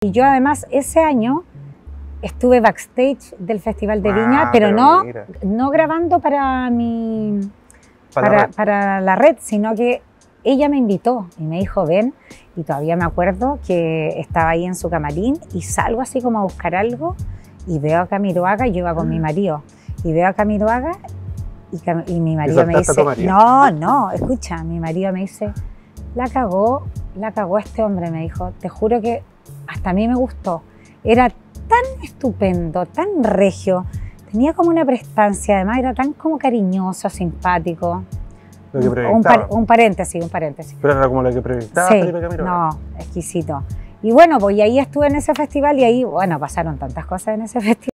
Y yo además ese año estuve backstage del Festival de Viña, pero no grabando para para la red, sino que ella me invitó y me dijo, ven, y todavía me acuerdo que estaba ahí en su camarín y salgo así como a buscar algo y veo a Camiroaga, yo iba con mi marido, y veo a Camiroaga y mi marido me dice, no, escucha, mi marido me dice, la cagó este hombre, me dijo, te juro que hasta a mí me gustó, era tan estupendo, tan regio, tenía como una prestancia, además era tan como cariñoso, simpático. Lo que proyectaba. Un paréntesis. Pero era como lo que proyectaba Felipe Camiroaga. No, exquisito. Y bueno, pues y ahí estuve en ese festival y ahí, bueno, pasaron tantas cosas en ese festival.